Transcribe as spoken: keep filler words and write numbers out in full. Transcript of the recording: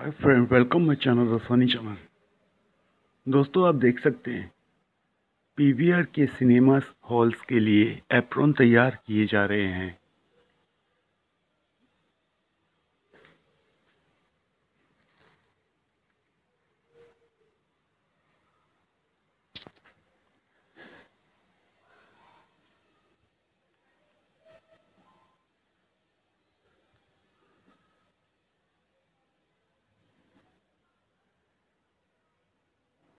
Hi friend, welcome my channel Raswani channel. दोस्तों, आप देख सकते हैं पीवीआर के सिनेमा हॉल्स के लिए एप्रॉन तैयार किए जा रहे हैं।